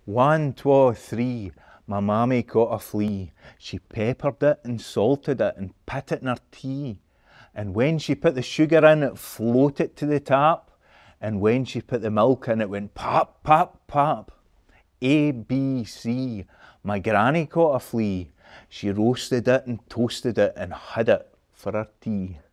1, 2, 3, my mammy caught a flea. She peppered it and salted it and put it in her tea. And when she put the sugar in, it floated to the top. And when she put the milk in, it went pop, pop, pop. A, B, C, my granny caught a flea. She roasted it and toasted it and had it for her tea.